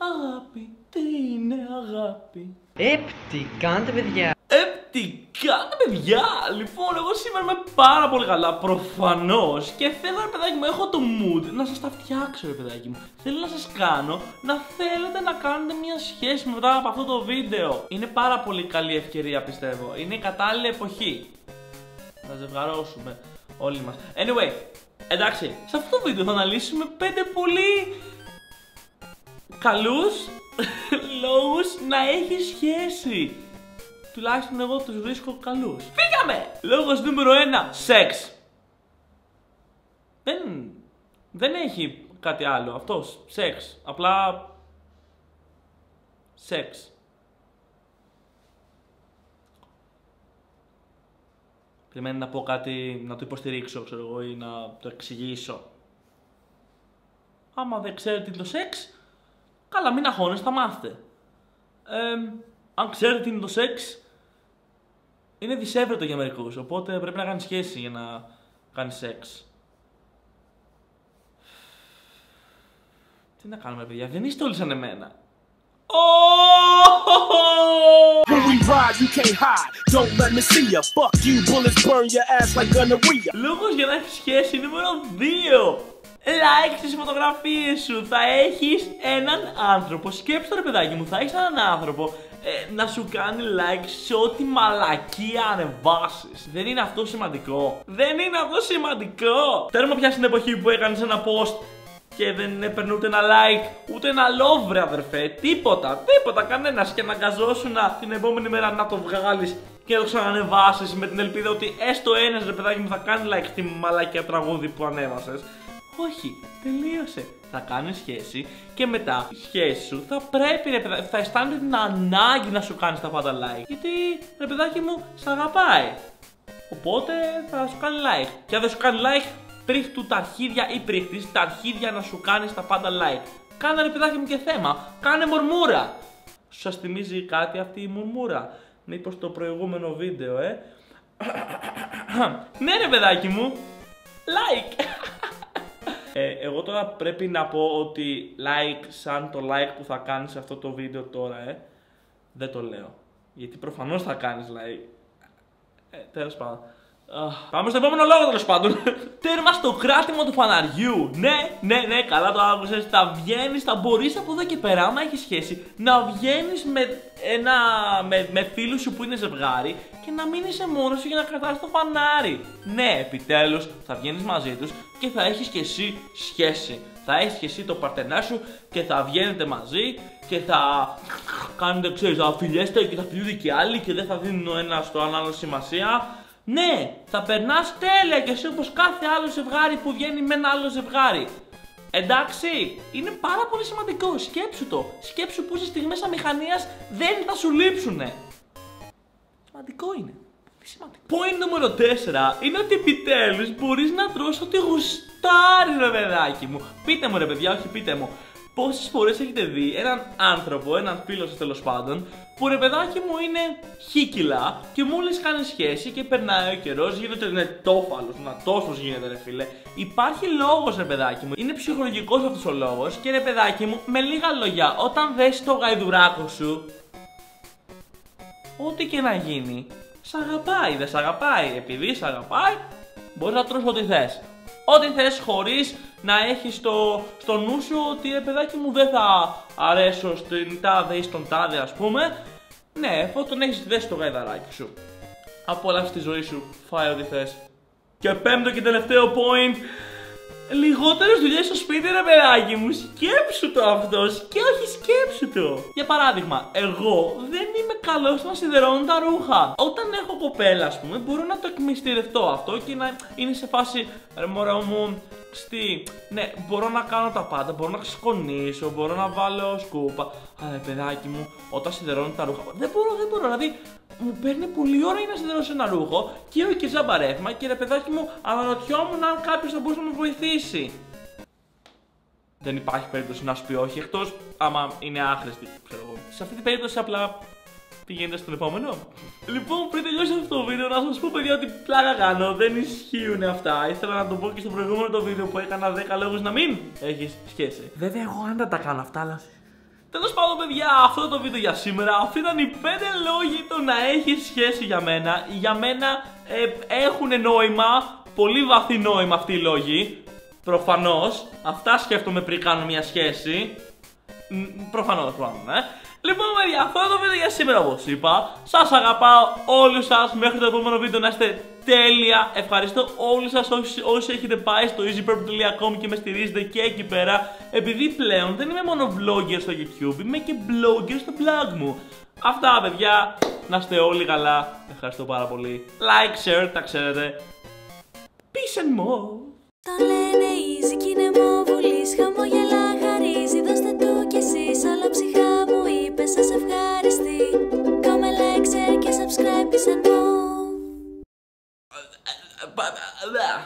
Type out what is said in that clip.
Αγάπη, τι είναι αγάπη? Τι κάνετε, παιδιά? Τι κάνετε, παιδιά? Λοιπόν, εγώ σήμερα είμαι πάρα πολύ καλά, προφανώς. Και θέλω, ρε παιδάκι μου, έχω το mood να σας τα φτιάξω, ρε παιδάκι μου. Θέλω να σας κάνω να θέλετε να κάνετε μια σχέση μετά από αυτό το βίντεο. Είναι πάρα πολύ καλή ευκαιρία, πιστεύω. Είναι η κατάλληλη εποχή. Να ζευγαρώσουμε όλοι μας. Anyway, εντάξει, σε αυτό το βίντεο θα αναλύσουμε 5 πολύ καλούς λόγους να έχει σχέση. Τουλάχιστον εγώ τους βρίσκω καλούς. Φύγαμε! Λόγος νούμερο 1. Σεξ. Δεν έχει κάτι άλλο. Αυτός. Σεξ. Απλά σεξ. Περιμένει να πω κάτι, να το υποστηρίξω, ξέρω εγώ, ή να το εξηγήσω. Άμα δεν ξέρετε τι είναι το σεξ, καλά, μην αγχώνεστε, θα μάθετε. Αν ξέρετε τι είναι το σεξ, είναι δυσέβρετο για μερικούς, οπότε πρέπει να κάνεις σχέση για να κάνεις σεξ. Τι να κάνουμε, παιδιά, δεν είστε όλοι σαν εμένα. Λόγος για να έχεις σχέση νούμερο 2. Like στις φωτογραφίες σου. Θα έχεις έναν άνθρωπο. Σκέψτε, ρε παιδάκι μου, θα έχεις έναν άνθρωπο να σου κάνει like σε ό,τι μαλακία ανεβάσεις. Δεν είναι αυτό σημαντικό? Δεν είναι αυτό σημαντικό? Θέλουμε πια στην εποχή που έκανες ένα post και δεν έπαιρνε ούτε ένα like, ούτε ένα love, ρε αδερφέ. Τίποτα, κανένας. Και αναγκαζόσουν την επόμενη μέρα να το βγάλεις και να το ξανανεβάσεις με την ελπίδα ότι έστω ένας, ρε παιδάκι μου, θα κάνει like στη μαλακία τραγούδι που ανέβασες. Όχι, τελείωσε. Θα κάνεις σχέση και μετά η σχέση σου θα πρέπει, ρε παιδάκι, θα αισθάνεται την ανάγκη να σου κάνεις τα πάντα like. Γιατί, ρε παιδάκι μου, σ' αγαπάει. Οπότε θα σου κάνει like. Και αν δεν σου κάνει like, πρίχ του τα αρχίδια ή πρίχτης τα αρχίδια να σου κάνεις τα πάντα like. Κάνε, ρε παιδάκι μου, και θέμα. Κάνε μουρμούρα. Σας θυμίζει κάτι αυτή η μουρμούρα? Μήπως το προηγούμενο βίντεο, Ναι, ρε παιδάκι μου, like. Εγώ τώρα πρέπει να πω ότι like σαν το like που θα κάνεις σε αυτό το βίντεο τώρα, δεν το λέω. Γιατί προφανώς θα κάνεις like. Τέλος πάντων. Πάμε στο επόμενο λόγο, τέλος πάντων. Τέρμα στο κράτημα του φαναριού. Ναι, καλά το άκουσες. Θα βγαίνεις, θα μπορείς από εδώ και πέρα, άμα έχεις σχέση, να βγαίνεις με φίλους σου που είναι ζευγάρι και να μην είσαι μόνος σου για να κρατάς το φανάρι. Ναι, επιτέλους θα βγαίνεις μαζί τους και θα έχεις και εσύ σχέση. Θα έχεις και εσύ το παρτενά σου και θα βγαίνετε μαζί και θα κάνετε, ξέρεις, θα φιλιέστε και θα φιλούνται και άλλοι και δεν θα δίνουν ο ένας στο άλλο σημασία. Ναι, θα περνάς τέλεια και εσύ όπως κάθε άλλο ζευγάρι που βγαίνει με ένα άλλο ζευγάρι. Εντάξει, είναι πάρα πολύ σημαντικό, σκέψου το. Σκέψου πόσες στιγμές αμηχανίας δεν θα σου λείψουνε. Σημαντικό είναι. Σημαντικό. Point νούμερο 4 είναι ότι επιτέλους μπορείς να τρως ό,τι γουστάρει, ρε παιδάκι μου. Πείτε μου, ρε παιδιά, όχι πείτε μου. Πόσες φορές έχετε δει έναν άνθρωπο, έναν φίλο σας τέλος πάντων, που, ρε παιδάκι μου, είναι χίκυλα και μόλις κάνει σχέση και περνάει ο καιρός, γίνεται νετόφαλος, τόσο γίνεται, ρε φίλε. Υπάρχει λόγος, ρε παιδάκι μου, είναι ψυχολογικός αυτός ο λόγος και, ρε παιδάκι μου, με λίγα λόγια, όταν δες το γαϊδουράκο σου, ό,τι και να γίνει, σ' αγαπάει, δεν σ' αγαπάει. Επειδή σ' αγαπάει, μπορείς να τρως ό,τι θες. Ό,τι θες, χωρίς να έχεις στο νου σου ότι, ρε παιδάκι μου, δεν θα αρέσω στην τάδε ή στον τάδε, ας πούμε. Ναι, εφόσον τον έχεις δέσει το γαϊδαράκι σου, απολαύσεις τη ζωή σου, φάει ό,τι θες. Και πέμπτο και τελευταίο point, λιγότερες δουλειές στο σπίτι, ρε παιδάκι μου. Σκέψου το αυτό, και όχι σκέψου το. Για παράδειγμα, εγώ δεν είμαι καλός να σιδερώνω τα ρούχα. Όταν έχω κοπέλα, ας πούμε, μπορώ να το εκμυστηρευτώ αυτό και να είναι σε φάση, ρε μωρό μου, ναι, μπορώ να κάνω τα πάντα, μπορώ να ξεσκονίσω, μπορώ να βάλω σκούπα. Αλλά, παιδάκι μου, όταν σιδερώνω τα ρούχα, δεν μπορώ, δηλαδή μου παίρνει πολλή ώρα για να σιδερώσω ένα ρούχο και έχω και ζαμπαρέφημα και, ρε παιδάκι μου, αναρωτιόμουν αν κάποιος θα μπορούσε να με βοηθήσει. Δεν υπάρχει περίπτωση να σου πει όχι, εκτός άμα είναι άχρηστη, ξέρω εγώ. Σε αυτή την περίπτωση απλά πηγαίνετε στον επόμενο. Λοιπόν, πριν τελειώσει αυτό το βίντεο, να σας πω, παιδιά, ότι πλάκα κάνω. Δεν ισχύουν αυτά. Ήθελα να το πω και στο προηγούμενο το βίντεο που έκανα 10 λόγους να μην έχεις σχέση. Βέβαια, εγώ άντα τα κάνω αυτά, αλλά Τέλος πάντων, παιδιά, αυτό το βίντεο για σήμερα. Αυτοί ήταν οι 5 λόγοι το να έχει σχέση για μένα. Για μένα έχουν νόημα, πολύ βαθύ νόημα αυτοί οι λόγοι. Προφανώς, αυτά σκέφτομαι πριν κάνω μια σχέση. Προφανώς, Λοιπόν, παιδιά, αυτό το βίντεο για σήμερα, όπως είπα. Σας αγαπάω όλους σας. Μέχρι το επόμενο βίντεο να είστε τέλεια. Ευχαριστώ όλους σας όσοι έχετε πάει στο easypurple.com και με στηρίζετε και εκεί πέρα. Επειδή πλέον δεν είμαι μόνο vlogger στο YouTube, είμαι και blogger στο blog μου. Αυτά, παιδιά. Να είστε όλοι καλά. Ευχαριστώ πάρα πολύ. Like, share, τα ξέρετε. Peace and more.